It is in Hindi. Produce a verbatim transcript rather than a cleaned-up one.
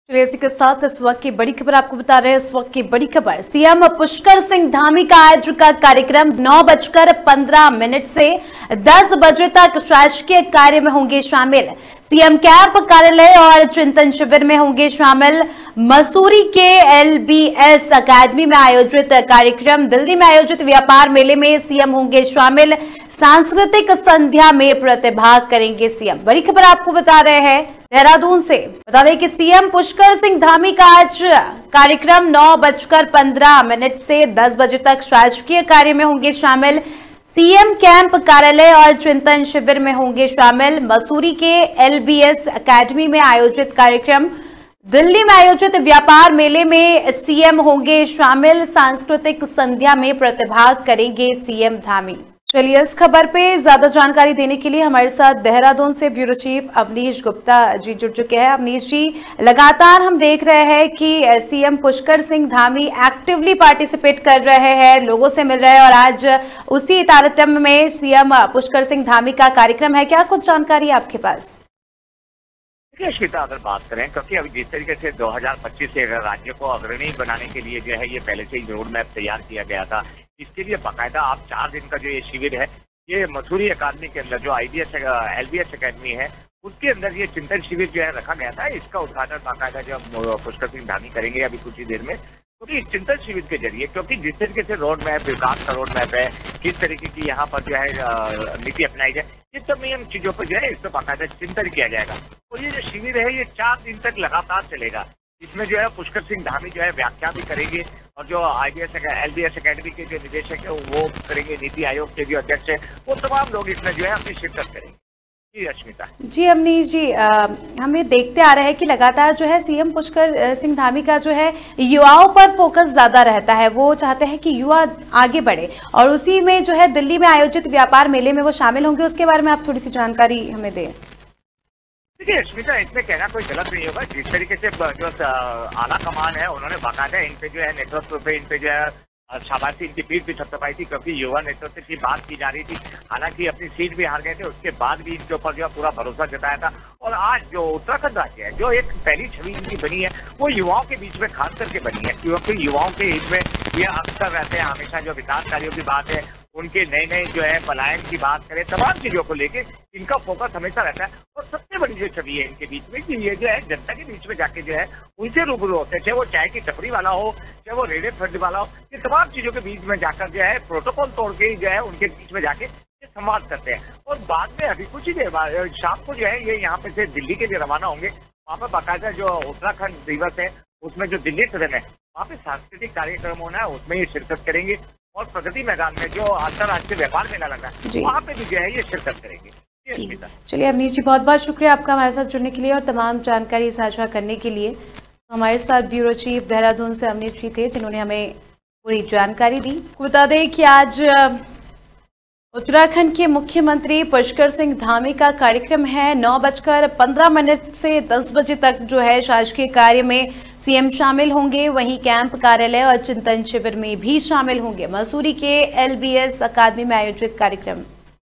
चलिए इसी के साथ इस वक्त की बड़ी खबर आपको बता रहे हैं। इस वक्त की बड़ी खबर, सीएम पुष्कर सिंह धामी का आज का कार्यक्रम नौ बजकर पंद्रह मिनट से दस बजे तक शासकीय कार्य में होंगे शामिल। सीएम कैंप कार्यालय और चिंतन शिविर में होंगे शामिल। मसूरी के एलबीएस अकेडमी में आयोजित कार्यक्रम, दिल्ली में आयोजित व्यापार मेले में सीएम होंगे शामिल। सांस्कृतिक संध्या में प्रतिभाग करेंगे सीएम। बड़ी खबर आपको बता रहे हैं देहरादून से। बता दें कि सीएम पुष्कर सिंह धामी का आज कार्यक्रम नौ बजकर पंद्रह मिनट से दस बजे तक शासकीय कार्य में होंगे शामिल। सीएम कैंप कार्यालय और चिंतन शिविर में होंगे शामिल। मसूरी के एलबीएस अकेडमी में आयोजित कार्यक्रम, दिल्ली में आयोजित व्यापार मेले में सीएम होंगे शामिल। सांस्कृतिक संध्या में प्रतिभाग करेंगे सीएम धामी। चलिए इस खबर पे ज्यादा जानकारी देने के लिए हमारे साथ देहरादून से ब्यूरो चीफ अवनीश गुप्ता जी जुड़ चुके हैं। अवनीश जी, लगातार हम देख रहे हैं कि CM Pushkar Singh Dhami actively participate कर रहे हैं, लोगों से मिल रहे हैं और आज उसी तारतम्य में सीएम पुष्कर सिंह धामी का कार्यक्रम है। क्या कुछ जानकारी है आपके पास? देखिए श्वेता, अगर बात करें, क्योंकि अभी जिस तरीके से दो हज़ार पच्चीस से अगर राज्य को अग्रणी बनाने के लिए जो है ये पहले से ही रोड मैप तैयार किया गया था, इसके लिए बाकायदा आप चार दिन का जो ये शिविर है, ये मसूरी अकादमी के अंदर जो आईबीएस एलबीएस अकेडमी है उसके अंदर ये चिंतन शिविर जो है रखा गया था। इसका उद्घाटन बाकायदा जो पुष्कर सिंह धामी करेंगे अभी कुछ ही देर में। क्योंकि इस चिंतन शिविर के जरिए, क्योंकि जिस तरीके से रोड मैप, विकास का रोड मैप है, किस तरीके की यहाँ पर जो है नीति अपनाई जाए, ये तमाम चीजों पर जो है इस पर बाकायदा चिंतन किया जाएगा। और ये जो शिविर है ये चार दिन तक लगातार चलेगा। इसमें जो है पुष्कर सिंह धामी जो है व्याख्या भी करेंगे और जो आईबीएस एलबीएस अकेडमी के जो निदेशक है वो करेंगे, नीति आयोग के जो अध्यक्ष है वो तमाम लोग इसमें जो है अपनी शिरकत करेंगे। जी अश्मिता। जी अवनीश जी, आ, हम ये देखते आ रहे हैं कि लगातार जो है सीएम पुष्कर सिंह धामी का जो है युवाओं पर फोकस ज्यादा रहता है। वो चाहते हैं कि युवा आगे बढ़े और उसी में जो है दिल्ली में आयोजित व्यापार मेले में वो शामिल होंगे। उसके बारे में आप थोड़ी सी जानकारी हमें दें। देखिए स्मिता, इसमें कहना कोई गलत नहीं होगा। जिस तरीके से जो आला कमान है उन्होंने बाकायदा इन पे जो है नेतृत्व पे इन पे जो है शाबाशी इनकी पीठ भी थपथपाई थी, क्योंकि युवा नेतृत्व की बात की जा रही थी। हालांकि अपनी सीट भी हार गए थे, उसके बाद भी इनके ऊपर जो है पूरा भरोसा जताया था। और आज जो उत्तराखंड राज्य है, जो एक पहली छवि इनकी बनी है वो युवाओं के बीच में खास करके बनी है, क्योंकि युवाओं के हित में ये अक्सर रहते हैं। हमेशा जो विकास कार्यों की बात है, उनके नए नए जो है पलायन की बात करें, तमाम चीजों को लेके इनका फोकस हमेशा रहता है। और सबसे बड़ी जो छवि है इनके बीच में कि ये जो है जनता के बीच में जाके जो है उनसे रूबरू होते हैं, चाहे वो चाय की टपरी वाला हो, चाहे वो रेडियो फंड वाला हो, ये तमाम चीजों के बीच में जाकर जो है प्रोटोकॉल तोड़ के जो है उनके बीच में जाके ये संवाद करते हैं। और बाद में अभी कुछ ही देर बाद शाम को जो है ये यहाँ पे से दिल्ली के लिए रवाना होंगे। वहाँ पर बाकायदा जो उत्तराखंड दिवस है उसमें जो दिल्ली सदन है वहाँ पे सांस्कृतिक कार्यक्रम होना है, उसमें ये शिरकत करेंगे। और प्रगति मैदान में जो अंतर्राष्ट्रीय व्यापार मेला लगा है वहाँ पे भी जो है ये शिरकत करेंगे। चलिए अवनीश जी, बहुत बहुत शुक्रिया आपका हमारे साथ जुड़ने के लिए और तमाम जानकारी साझा करने के लिए। हमारे साथ ब्यूरो चीफ देहरादून से अवनीश जी थे, जिन्होंने हमें पूरी जानकारी दी। बता दें कि आज उत्तराखंड के मुख्यमंत्री पुष्कर सिंह धामी का कार्यक्रम है। नौ बजकर पंद्रह मिनट से दस बजे तक जो है शासकीय कार्य में सीएम शामिल होंगे। वहीं कैंप कार्यालय और चिंतन शिविर में भी शामिल होंगे। मसूरी के एलबीएस अकादमी में आयोजित कार्यक्रम